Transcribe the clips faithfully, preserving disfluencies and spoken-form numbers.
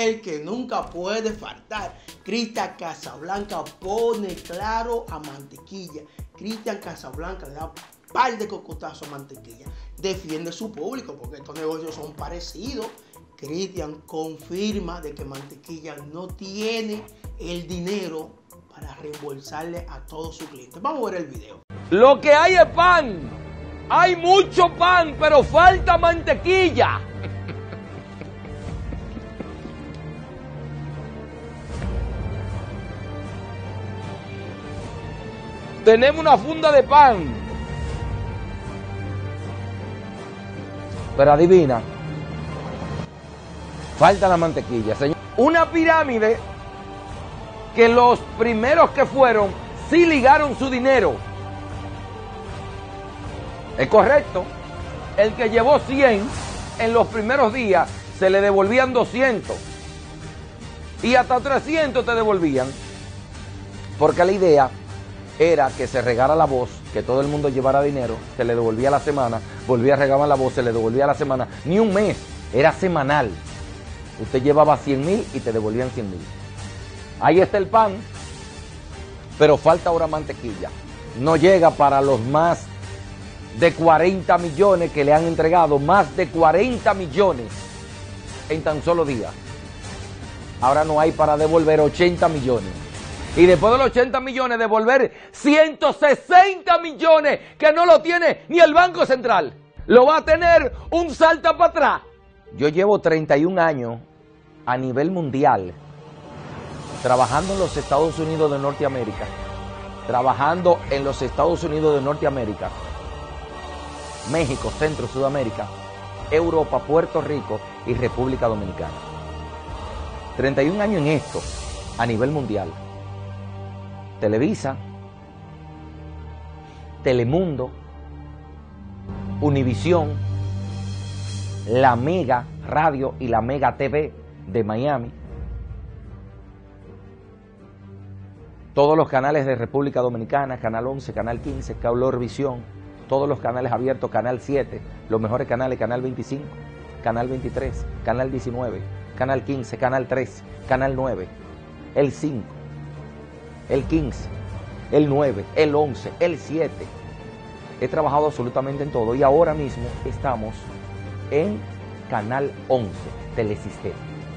el que nunca puede faltar. Cristian Casablanca pone claro a Mantequilla. Cristian Casablanca le da un par de cocotazos a Mantequilla. Defiende su público porque estos negocios son parecidos. Cristian confirma de que Mantequilla no tiene el dinero para reembolsarle a todos sus clientes. Vamos a ver el video. Lo que hay es pan. Hay mucho pan, pero falta mantequilla. Tenemos una funda de pan. Pero adivina, falta la mantequilla, señor. Una pirámide que los primeros que fueron sí ligaron su dinero. Es correcto. El que llevó cien en los primeros días se le devolvían doscientos. Y hasta trescientos te devolvían. Porque la idea era que se regara la voz, que todo el mundo llevara dinero, se le devolvía la semana, volvía a regar la voz, se le devolvía la semana. Ni un mes, era semanal. Usted llevaba cien mil y te devolvían cien mil. Ahí está el pan, pero falta ahora mantequilla. No llega para los más de cuarenta millones que le han entregado, más de cuarenta millones en tan solo días. Ahora no hay para devolver ochenta millones. Y después de los ochenta millones, devolver ciento sesenta millones que no lo tiene ni el Banco Central. Lo va a tener un salta para atrás. Yo llevo treinta y un años a nivel mundial trabajando en los Estados Unidos de Norteamérica. Trabajando en los Estados Unidos de Norteamérica. México, Centro, Sudamérica, Europa, Puerto Rico y República Dominicana. treinta y un años en esto a nivel mundial. Televisa, Telemundo, Univisión, la Mega Radio y la Mega T V de Miami, todos los canales de República Dominicana, Canal once, Canal quince, Cablorvisión, todos los canales abiertos, Canal siete, los mejores canales, Canal veinticinco, Canal veintitrés, Canal diecinueve, Canal quince, Canal trece, Canal nueve, el cinco, el quince, el nueve, el once, el siete. He trabajado absolutamente en todo y ahora mismo estamos en Canal once, Telesistema.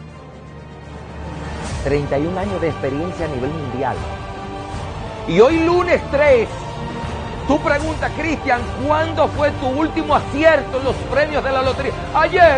treinta y un años de experiencia a nivel mundial. Y hoy lunes tres, tú preguntas, Cristian, ¿cuándo fue tu último acierto en los premios de la lotería? Ayer.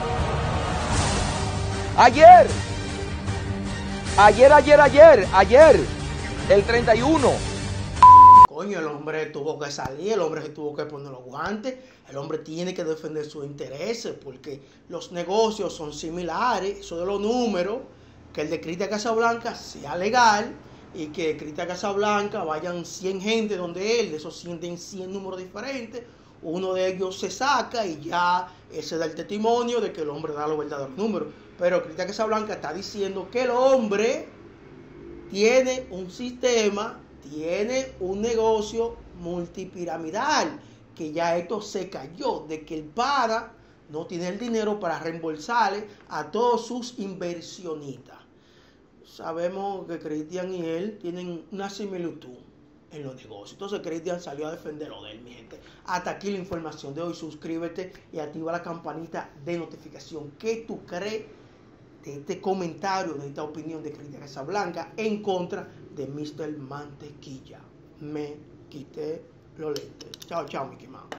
Ayer. Ayer, ayer, ayer, ayer. El treinta y uno. Coño, el hombre tuvo que salir, el hombre tuvo que poner los guantes, el hombre tiene que defender sus intereses porque los negocios son similares, eso de los números, que el de Cristian Casablanca sea legal y que Cristian Casablanca vayan cien gente donde él, de esos cien, cien números diferentes, uno de ellos se saca y ya ese da el testimonio de que el hombre da los verdaderos números. Pero Cristian Casablanca está diciendo que el hombre tiene un sistema, tiene un negocio multipiramidal, que ya esto se cayó, de que el para no tiene el dinero para reembolsarle a todos sus inversionistas. Sabemos que Cristian y él tienen una similitud en los negocios. Entonces Cristian salió a defenderlo de él, mi gente. Hasta aquí la información de hoy. Suscríbete y activa la campanita de notificación. ¿Qué tú crees de este comentario, de esta opinión de Cristian Casablanca en contra de mister Mantequilla? Me quité los lentes. Chao, chao, Mickey Mouse.